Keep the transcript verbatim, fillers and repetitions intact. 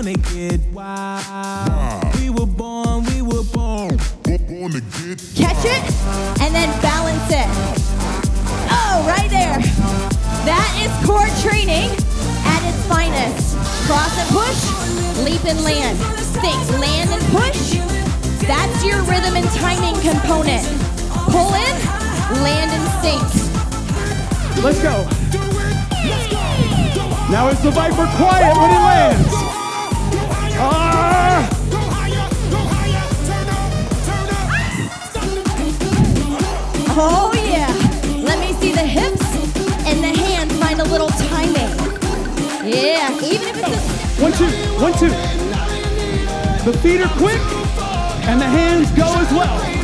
gonna get wild. We were born, we were born. Born to get Catch it, and then balance it. Oh, right there. That is core training at its finest. Cross and push, leap and land. Think, land and push. That's your rhythm and timing component. Pull in, land and sink. Let's go. Now is the Viper quiet when it lands? Ah! Oh yeah. Let me see the hips and the hands find a little timing. Yeah, even if it's a... One, two, one, two. The feet are quick and the hands go as well.